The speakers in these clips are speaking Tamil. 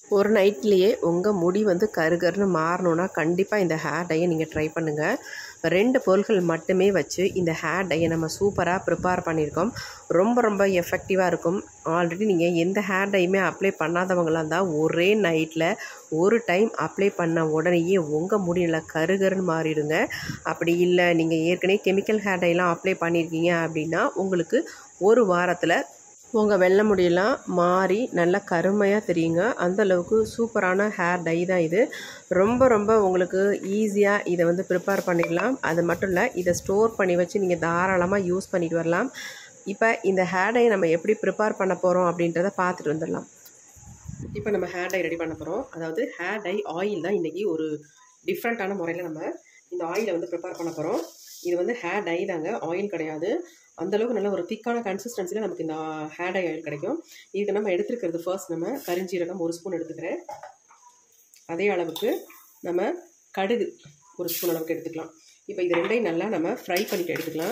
ஒரு நைட்லேயே உங்கள் முடி வந்து கருகருன்னு மாறணுன்னா கண்டிப்பாக இந்த ஹேர் டையை நீங்கள் ட்ரை பண்ணுங்கள். 2 பொருட்கள் மட்டுமே வச்சு இந்த ஹேர் டையை நம்ம சூப்பராக ப்ரிப்பேர் பண்ணியிருக்கோம். ரொம்ப எஃபெக்டிவாக இருக்கும். ஆல்ரெடி நீங்கள் எந்த ஹேர் டையுமே அப்ளை பண்ணாதவங்களாக இருந்தால் ஒரே நைட்டில் ஒரு டைம் அப்ளை பண்ண உடனேயே உங்கள் முடி நல்லா கருகருன்னு மாறிடுங்க. அப்படி இல்லை நீங்கள் ஏற்கனவே கெமிக்கல் ஹேர் டைலாம் அப்ளை பண்ணியிருக்கீங்க அப்படின்னா உங்களுக்கு ஒரு வாரத்தில் உங்கள் வெள்ளை முடியெல்லாம் மாறி நல்லா கருமையாக தெரியுங்க. அந்தளவுக்கு சூப்பரான ஹேர் டை தான் இது. ரொம்ப உங்களுக்கு ஈஸியாக இதை வந்து ப்ரிப்பேர் பண்ணிடலாம். அது மட்டும் இல்லை, இதை ஸ்டோர் பண்ணி வச்சு நீங்கள் தாராளமாக யூஸ் பண்ணிட்டு வரலாம். இப்போ இந்த ஹேர் டையை நம்ம எப்படி ப்ரிப்பேர் பண்ண போகிறோம் அப்படின்றத பார்த்துட்டு வந்துடலாம். இப்போ நம்ம ஹேர் டை ரெடி பண்ண போகிறோம். அதாவது ஹேர் டை ஆயில் தான் இன்றைக்கி ஒரு டிஃப்ரெண்ட்டான முறையில் நம்ம இந்த ஆயிலை வந்து ப்ரிப்பேர் பண்ண போகிறோம். இது வந்து ஹேர் டை தாங்க, ஆயில் கிடையாது. அந்தளவுக்கு நல்ல ஒரு திக்கான கன்சிஸ்டன்சியில் நமக்கு இந்த ஹேர் டை ஆயில் கிடைக்கும். இதுக்கு நம்ம எடுத்துருக்கிறது ஃபர்ஸ்ட் நம்ம கரிஞ்சீரகம் 1 ஸ்பூன் எடுத்துக்கிறேன். அதே அளவுக்கு நம்ம கடுகு 1 ஸ்பூன் அளவுக்கு எடுத்துக்கலாம். இப்போ இது ரெண்டையும் நல்லா நம்ம ஃப்ரை பண்ணிட்டு எடுத்துக்கலாம்.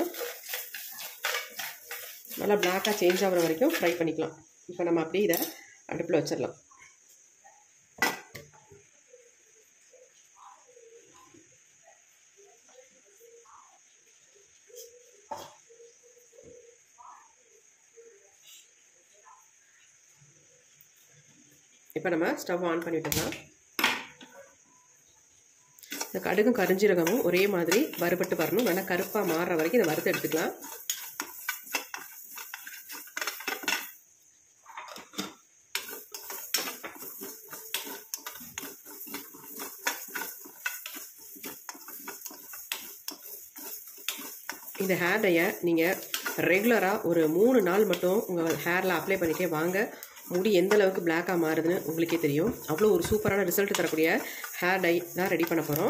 நல்லா பிளாக்காக சேஞ்ச் ஆகிற வரைக்கும் ஃப்ரை பண்ணிக்கலாம். இப்போ நம்ம அப்படியே இதை அடுப்பில் வச்சிடலாம். இப்போ நம்ம ஸ்டவ் ஆன் பண்ணிவிட்டுக்கலாம். இந்த கடுகும் கரிஞ்சீரகமும் ஒரே மாதிரி வறுபட்டு வரணும். நல்லா கருப்பாக மாறுற வரைக்கும் இதை வறுத்து எடுத்துக்கலாம். இந்த ஹேர் டையை நீங்கள் ரெகுலராக ஒரு 3 நாள் மட்டும் உங்கள் ஹேரில் அப்ளை பண்ணிட்டே வாங்க. முடி எந்த அளவுக்கு பிளாக்காக மாறுதுன்னு உங்களுக்கே தெரியும். அவ்வளோ ஒரு சூப்பரான ரிசல்ட் தரக்கூடிய ஹேர் டை தான் ரெடி பண்ண போகிறோம்.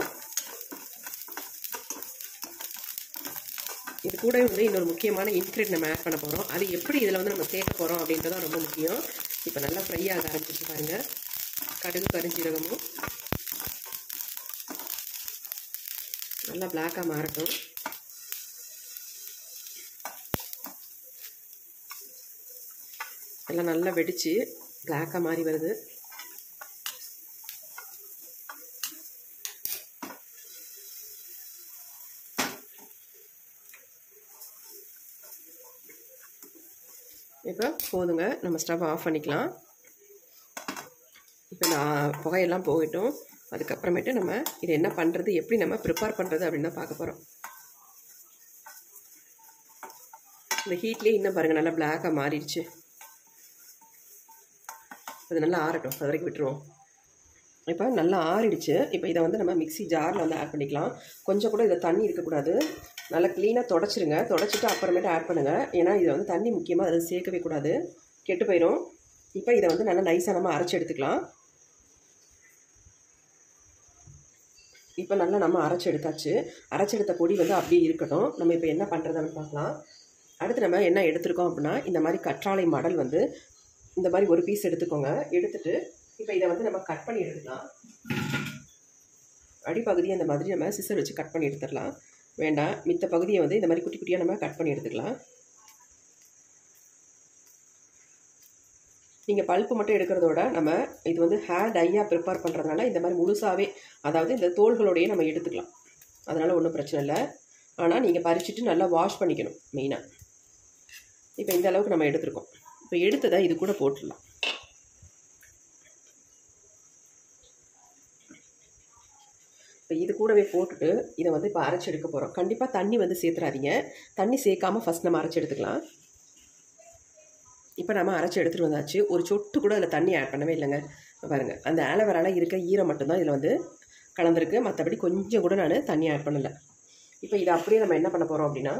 இது கூட வந்து இன்னொரு முக்கியமான இன்க்ரீடியன்ட் நம்ம ஆட் பண்ண போகிறோம். அது எப்படி இதில் வந்து நம்ம சேர்க்க போகிறோம் அப்படின்றதான் ரொம்ப முக்கியம். இப்போ நல்லா ஃப்ரை ஆக ஆரம்பிச்சு பாருங்கள். கடுகு கரிஞ்சீரகமும் நல்லா பிளாக்காக மாறட்டும். எல்லாம் நல்லா வெடித்து பிளாக்காக மாறி வருது. இப்போ போதுங்க, நம்ம ஸ்டவ் ஆஃப் பண்ணிக்கலாம். இப்போ இந்த புகையெல்லாம் போகட்டும். அதுக்கப்புறமேட்டு நம்ம இது என்ன பண்ணுறது, எப்படி நம்ம ப்ரிப்பேர் பண்ணுறது அப்படின்னு தான் பார்க்க போகிறோம். இந்த ஹீட்லேயே இன்னும் பாருங்கள் நல்லா பிளாக்காக மாறிடுச்சு. அது நல்லா ஆறட்டும், அது வரைக்கும் விட்டுருவோம். இப்போ நல்லா ஆறிடுச்சு. இப்போ இதை வந்து நம்ம மிக்ஸி ஜாரில் வந்து ஆட் பண்ணிக்கலாம். கொஞ்சம் கூட இதில் தண்ணி இருக்கக்கூடாது. நல்லா க்ளீனாக தொடச்சிருங்க. தொடச்சிட்டு அப்புறமேட்டு ஆட் பண்ணுங்கள். ஏன்னா இதில் வந்து தண்ணி முக்கியமாக அதை சேர்க்கவே கூடாது, கெட்டு போயிடும். இப்போ இதை வந்து நல்லா நைஸாக நம்ம அரைச்சி எடுத்துக்கலாம். இப்போ நல்லா நம்ம அரைச்சி எடுத்தாச்சு. அரைச்சி எடுத்த பொடி வந்து அப்படியே இருக்கட்டும். நம்ம இப்போ என்ன பண்ணுறதுன்னு பார்க்கலாம். அடுத்து நம்ம என்ன எடுத்துருக்கோம் அப்படின்னா, இந்த மாதிரி கற்றாழை மடல் வந்து இந்த மாதிரி ஒரு பீஸ் எடுத்துக்கோங்க. எடுத்துட்டு இப்போ இதை வந்து நம்ம கட் பண்ணி எடுத்துக்கலாம். அடிப்பகுதியை இந்த மாதிரி நம்ம சிசர் வச்சு கட் பண்ணி எடுத்துடலாம். வேண்டாம், மித்த பகுதியை வந்து இந்த மாதிரி குட்டி குட்டியாக நம்ம கட் பண்ணி எடுத்துக்கலாம். நீங்கள் பல்ப்பு மட்டும் எடுக்கிறதோட நம்ம இது வந்து ஹேர் டையாக ப்ரிப்பேர் பண்ணுறதுனால இந்த மாதிரி முழுசாகவே, அதாவது இந்த தோள்களோடையே நம்ம எடுத்துக்கலாம். அதனால் ஒன்றும் பிரச்சனை இல்லை. ஆனால் நீங்கள் பறிச்சுட்டு நல்லா வாஷ் பண்ணிக்கணும் மெயினாக. இப்போ இந்த அளவுக்கு நம்ம எடுத்துருக்கோம். இப்போ எடுத்ததை இது கூட போட்டுடலாம். இப்போ இது கூடவே போட்டுட்டு இதை வந்து இப்போ அரைச்சி எடுக்க போகிறோம். கண்டிப்பாக தண்ணி வந்து சேர்த்துறாதீங்க. தண்ணி சேர்க்காமல் ஃபஸ்ட் நம்ம அரைச்சி எடுத்துக்கலாம். இப்போ நம்ம அரைச்சி எடுத்துகிட்டு வந்தாச்சு. ஒரு சொட்டு கூட அதில் தண்ணி ஆட் பண்ணவே இல்லைங்க. பாருங்கள், அந்த ஆலோவேராவில் இருக்க ஈரம் மட்டும்தான் இதில் வந்து கலந்துருக்கு. மற்றபடி கொஞ்சம் கூட நான் தண்ணி ஆட் பண்ணலை. இப்போ இதை அப்படியே நம்ம என்ன பண்ண போகிறோம் அப்படின்னா,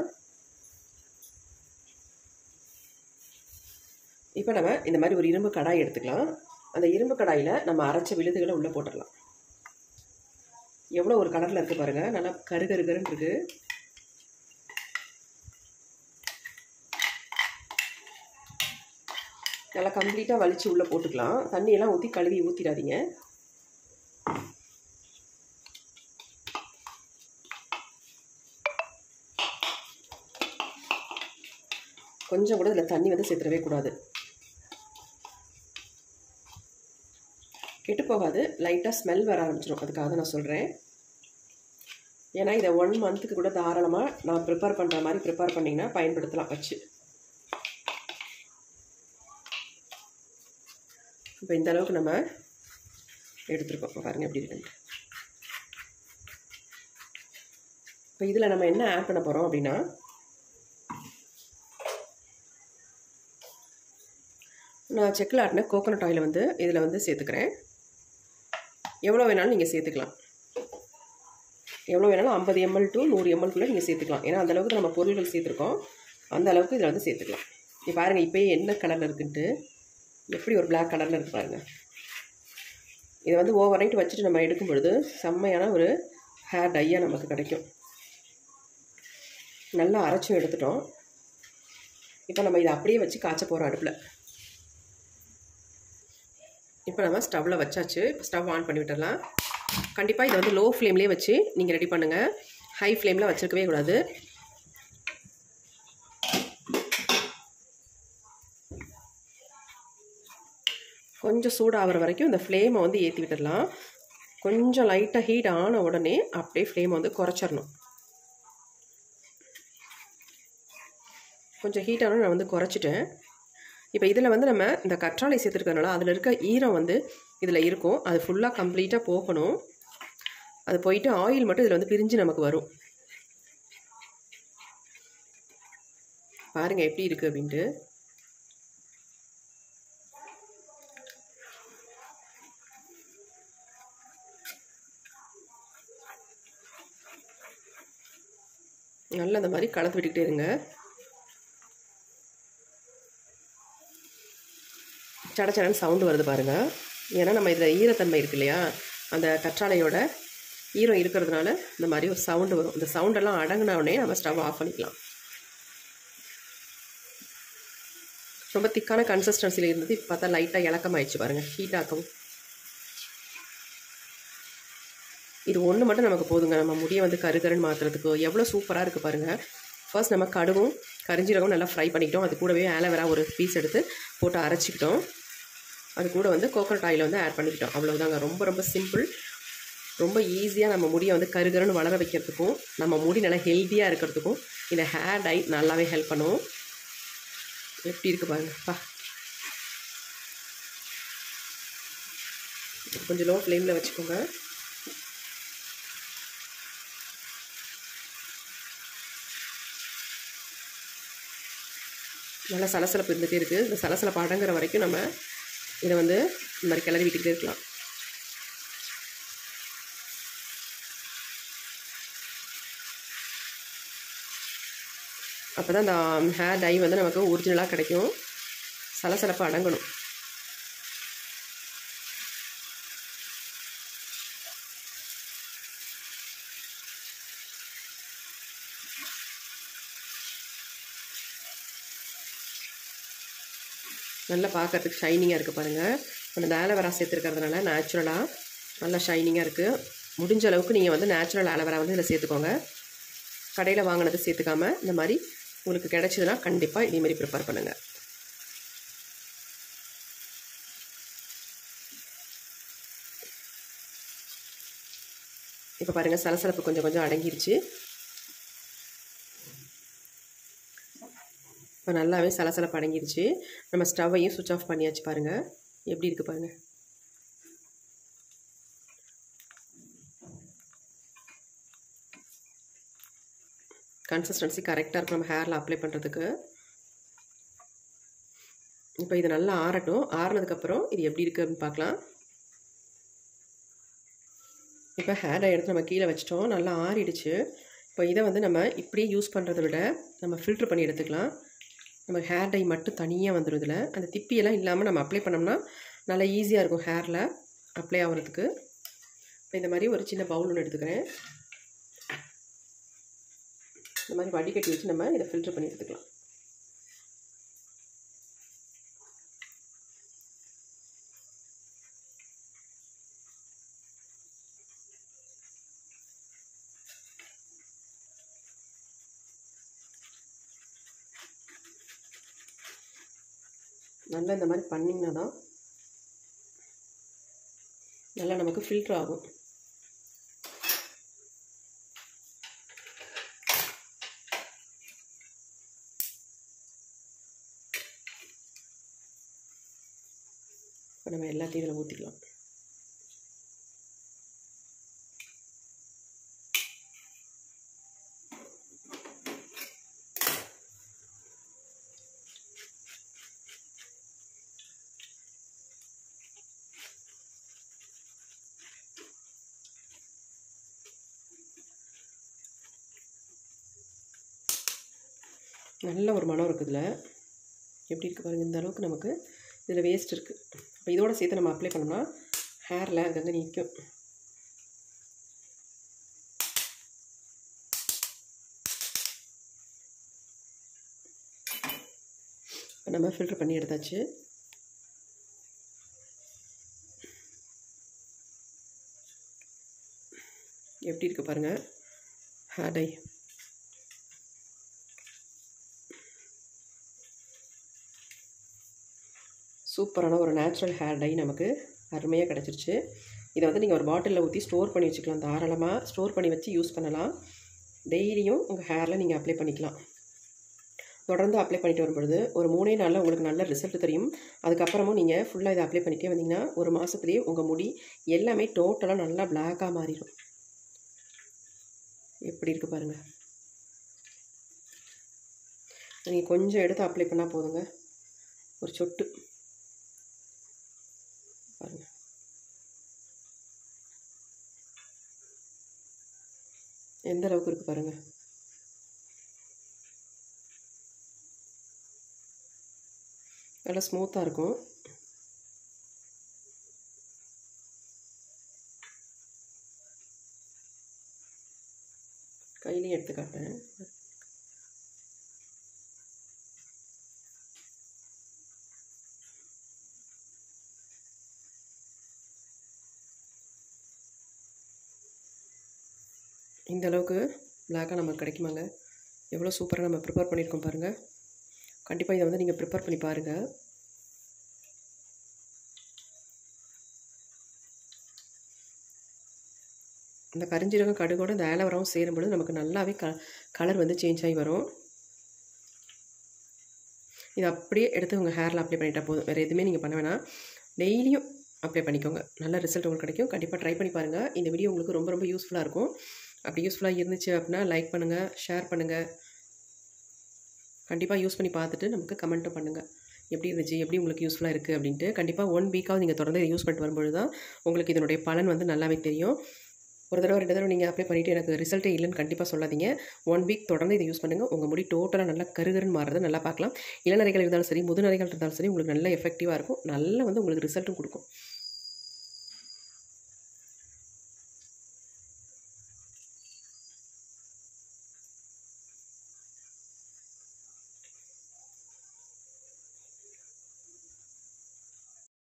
இப்போ நம்ம இந்த மாதிரி ஒரு இரும்பு கடாய் எடுத்துக்கலாம். அந்த இரும்பு கடாயில் நம்ம அரைச்ச விழுதுகளை உள்ளே போட்டுடலாம். எவ்வளோ ஒரு கலரில் இருக்குது பாருங்கள், நல்லா கருகருன்னு இருக்குது. நல்லா கம்ப்ளீட்டாக வலிச்சு உள்ளே போட்டுக்கலாம். தண்ணியெல்லாம் ஊற்றி கழுவி ஊற்றிடாதீங்க. கொஞ்சம் கூட இதில் தண்ணி வந்து சேர்த்துடவே கூடாது. கெட்டு போகாது, லைட்டாக ஸ்மெல் வர ஆரம்பிச்சிடும். அதுக்காக தான் நான் சொல்கிறேன். ஏன்னா இதை 1 மந்த்துக்கு கூட தாராளமாக நான் ப்ரிப்பேர் பண்ணுற மாதிரி ப்ரிப்பேர் பண்ணிங்கன்னா பயன்படுத்தலாம் வச்சு. இப்போ இந்த அளவுக்கு நம்ம எடுத்துருக்கோம் பாருங்கள் எப்படி இருக்குன்ட்டு. இப்போ இதில் நம்ம என்ன ஆட் பண்ண போகிறோம் அப்படின்னா, நான் செக்கில் ஆட்டின கோகோனட் ஆயில் வந்து இதில் வந்து சேர்த்துக்கிறேன். எவ்வளோ வேணாலும் நீங்கள் சேர்த்துக்கலாம். எவ்வளோ வேணாலும் 50 ml to 100 ml நீங்கள் சேர்த்துக்கலாம். ஏன்னா அந்தளவுக்கு நம்ம பொருள்கள் சேர்த்துருக்கோம், அந்த அளவுக்கு இதில் வந்து சேர்த்துக்கலாம். இப்போ பாருங்கள் இப்போயே என்ன கலரில் இருக்குன்ட்டு, எப்படி ஒரு பிளாக் கலரில் இருக்குது பாருங்கள். இதை வந்து ஓவர் நைட் வச்சுட்டு நம்ம எடுக்கும் பொழுது செம்மையான ஒரு ஹேர் டையாக நமக்கு கிடைக்கும். நல்லா அரைச்சும் எடுத்துட்டோம். இப்போ நம்ம இதை அப்படியே வச்சு காய்ச்ச போகிறோம் அடுப்பில். இப்போ நம்ம ஸ்டவ்வில் வச்சாச்சு. இப்போ ஸ்டவ் ஆன் பண்ணி விட்டுடலாம். கண்டிப்பாக இதை வந்து லோ ஃப்ளேம்லேயே வச்சு நீங்கள் ரெடி பண்ணுங்கள். ஹை ஃப்ளேமில் வச்சுருக்கவே கூடாது. கொஞ்சம் சூடாகிற வரைக்கும் இந்த ஃப்ளேமை வந்து ஏற்றி விட்டுடலாம். கொஞ்சம் லைட்டாக ஹீட் ஆன உடனே அப்படியே ஃப்ளேமை வந்து குறைச்சிடணும். கொஞ்சம் ஹீட் ஆனால் நான் வந்து குறைச்சிட்டேன். இப்போ இதில் வந்து நம்ம இந்த கற்றாழை சேர்த்துருக்கறனால அதில் இருக்க ஈரம் வந்து இதில் இருக்கும். அது ஃபுல்லாக கம்ப்ளீட்டாக போகணும். அது போயிட்டு ஆயில் மட்டும் இதில் வந்து பிரிஞ்சு நமக்கு வரும். பாருங்கள் எப்படி இருக்குது அப்படின்ட்டு. நல்லா இந்த மாதிரி கலந்து விட்டுக்கிட்டே இருங்க. சடச்சடன்னு சவுண்டு வருது பாருங்கள். ஏன்னா நம்ம இதில் ஈரத்தன்மை இருக்கு இல்லையா, அந்த கற்றாழையோட ஈரம் இருக்கிறதுனால இந்த மாதிரி ஒரு சவுண்டு வரும். இந்த சவுண்டெல்லாம் அடங்கின உடனே நம்ம ஸ்டவ் ஆஃப் பண்ணிக்கலாம். ரொம்ப திக்கான கன்சிஸ்டன்சியில் இருந்தது. இப்போ பார்த்தா லைட்டாக இலக்கமாயிடுச்சு பாருங்கள், ஹீட் ஆக்கும். இது ஒன்று மட்டும் நமக்கு போதுங்க, நம்ம முடியை வந்து கருகருன்னு மாற்றுறதுக்கு. எவ்வளோ சூப்பராக இருக்குது பாருங்கள். ஃபர்ஸ்ட் நம்ம கடுகும் கரிஞ்சீரகம் நல்லா ஃப்ரை பண்ணிக்கிட்டோம். அது கூடவே ஆலோவேரா ஒரு பீஸ் எடுத்து போட்டு அரைச்சிக்கிட்டோம். அது கூட வந்து கோகோனட் ஆயில் வந்து ஆட் பண்ணிக்கிட்டோம். அவ்வளோதாங்க. ரொம்ப ரொம்ப சிம்பிள். ரொம்ப ஈஸியாக நம்ம முடியை வந்து கருகருன்னு வளர வைக்கிறதுக்கும் நம்ம முடி நல்லா ஹெல்த்தியாக இருக்கிறதுக்கும் இந்த ஹேர் டை நல்லாவே ஹெல்ப் பண்ணும். எப்படி இருக்குது பாருங்கப்பா. கொஞ்சம் லோ ஃப்ளேமில் வச்சுக்கோங்க. நல்லா சலசலப்பு இருந்துகிட்டே இருக்குது. இந்த சலசலப்பு அடங்குற வரைக்கும் நம்ம இதை வந்து இந்த மாதிரி கிளறி விட்டுக்கிட்டே இருக்கலாம். அப்போ தான் இந்த ஹேர் டை வந்து நமக்கு ஒரிஜினலாக கிடைக்கும். சலசலப்பு அடங்கணும். நல்லா பார்க்கறதுக்கு ஷைனிங்காக இருக்குது பாருங்கள். அந்த ஆலோவேரா சேர்த்துருக்கிறதுனால நேச்சுரலாக நல்லா ஷைனிங்காக இருக்குது. முடிஞ்ச அளவுக்கு நீங்கள் வந்து நேச்சுரல் ஆலோவேரா வந்து இதில் சேர்த்துக்கோங்க. கடையில் வாங்கினது சேர்த்துக்காமல் இந்த மாதிரி உங்களுக்கு கிடைச்சதுன்னா கண்டிப்பாக இதேமாரி ப்ரிப்பேர் பண்ணுங்கள். இப்போ பாருங்கள் சலசலப்பு கொஞ்சம் கொஞ்சம் அடங்கிருச்சு. இப்போ நல்லாவே சலசலப்பு அடங்கிருச்சு. நம்ம ஸ்டவ்வையும் சுவிட்ச் ஆஃப் பண்ணியாச்சு. பாருங்கள் எப்படி இருக்குது பாருங்கள். கன்சிஸ்டன்சி கரெக்டாக இருக்கும் நம்ம ஹேரில் அப்ளை பண்ணுறதுக்கு. இப்போ இது நல்லா ஆறட்டும். ஆறினதுக்கப்புறம் இது எப்படி இருக்குது அப்படின்னு பார்க்கலாம். இப்போ ஹேர் டை எடுத்து நம்ம கீழே வச்சிட்டோம். நல்லா ஆறிடுச்சு. இப்போ இதை வந்து நம்ம இப்படியே யூஸ் பண்ணுறதை விட நம்ம ஃபில்ட்ரு பண்ணி எடுத்துக்கலாம். நம்ம ஹேர் டை மட்டும் தனியாக வந்துடும். இதில் அந்த திப்பியெல்லாம் இல்லாமல் நம்ம அப்ளை பண்ணோம்னா நல்லா ஈஸியாக இருக்கும் ஹேரில் அப்ளை ஆகிறதுக்கு. இப்போ இந்த மாதிரி ஒரு சின்ன பவுல் ஒன்று எடுத்துக்கிறேன். இந்த மாதிரி வடிகட்டி வச்சு நம்ம இதை ஃபில்ட்ரு பண்ணி எடுத்துக்கலாம். நல்லா இந்த மாதிரி பண்ணிங்கன்னா தான் நல்லா நமக்கு ஃபில்டர் ஆகும். இப்போ நம்ம எல்லாத்தையும் இதில் ஊற்றிக்கலாம். நல்ல ஒரு மனம் இருக்குது. இதில் எப்படி இருக்குது பாருங்கள். இந்த அளவுக்கு நமக்கு இதில் வேஸ்ட் இருக்குது. இப்போ இதோட சேர்த்து நம்ம அப்ளை பண்ணோம்னா ஹேரில் அங்கங்கே நிற்கும். நம்ம ஃபில்டர் பண்ணி எடுத்தாச்சு. எப்படி இருக்குது பாருங்கள் ஹேர் டை. சூப்பரான ஒரு நேச்சுரல் ஹேர் டை நமக்கு அருமையாக கிடச்சிருச்சு. இதை வந்து நீங்கள் ஒரு பாட்டிலில் ஊற்றி ஸ்டோர் பண்ணி வச்சுக்கலாம். தாராளமாக ஸ்டோர் பண்ணி வச்சு யூஸ் பண்ணலாம். டெய்லியும் உங்கள் ஹேரில் நீங்கள் அப்ளை பண்ணிக்கலாம். தொடர்ந்து அப்ளை பண்ணிட்டு வரும்பொழுது ஒரு 3 நாளில் உங்களுக்கு நல்ல ரிசல்ட் தெரியும். அதுக்கப்புறமும் நீங்கள் ஃபுல்லாக இதை அப்ளை பண்ணிட்டே வந்தீங்கன்னா ஒரு மாதத்துலேயே உங்கள் முடி எல்லாமே டோட்டலாக நல்லா பிளாக்காக மாறிடும். எப்படி இருக்குது பாருங்கள். நீங்கள் கொஞ்சம் எடுத்து அப்ளை பண்ணால் போதுங்க. ஒரு சொட்டு பாருங்கள். எந்த அளவுக்கு இருக்குது பாருங்கள். நல்லா ஸ்மூத்தாக இருக்கும். கையிலையும் எடுத்து காட்டேன். இந்த அளவுக்கு பிளாக்காக நமக்கு கிடைக்குமாங்க. எவ்வளோ சூப்பராக நம்ம ப்ரிப்பேர் பண்ணியிருக்கோம் பாருங்கள். கண்டிப்பாக இதை வந்து நீங்கள் ப்ரிப்பேர் பண்ணி பாருங்கள். அந்த கரிஞ்சீரகம் கடுகோடு இந்த ஆலோவேராவும் சேரும்பொழுது நமக்கு நல்லாவே கலர் வந்து சேஞ்ச் ஆகி வரும். இதை அப்படியே எடுத்து உங்கள் ஹேரில் அப்ளை பண்ணிட்டா போதும். வேறு எதுவுமே நீங்கள் பண்ண வேணாம். டெய்லியும் அப்ளை பண்ணிக்கோங்க. நல்ல ரிசல்ட் உங்களுக்கு கிடைக்கும். கண்டிப்பாக ட்ரை பண்ணி பாருங்கள். இந்த வீடியோ உங்களுக்கு ரொம்ப ரொம்ப யூஸ்ஃபுல்லாக இருக்கும். அப்படி யூஸ்ஃபுல்லாக இருந்துச்சு அப்படின்னா லைக் பண்ணுங்கள், ஷேர் பண்ணுங்கள். கண்டிப்பாக யூஸ் பண்ணி பார்த்துட்டு நமக்கு கமெண்ட்டும் பண்ணுங்கள். எப்படி இருந்துச்சு, எப்படி உங்களுக்கு யூஸ்ஃபுல்லாக இருக்குது அப்படின்ட்டு. கண்டிப்பாக 1 வீக்காவது நீங்கள் தொடர்ந்து இதை யூஸ் பண்ணிட்டு வரும்பொழுது தான் உங்களுக்கு இதனுடைய பலன் வந்து நல்லாவே தெரியும். ஒரு தடவை 2 தடவை நீங்கள் அப்ளை பண்ணிவிட்டு எனக்கு ரிசல்ட்டே இல்லைன்னு கண்டிப்பாக சொல்லாதீங்க. 1 வீக் தொடர்ந்து இதை யூஸ் பண்ணுங்கள். உங்கள் முடி டோட்டலாக நல்லா கருகருன்னு மாறுறது நல்லா பார்க்கலாம். இளநரைகள் இருந்தாலும் சரி, முதுநரைகள் இருந்தாலும் சரி, உங்களுக்கு நல்ல எஃபெக்டிவாக இருக்கும். நல்லா வந்து உங்களுக்கு ரிசல்ட்டும் கொடுக்கும்.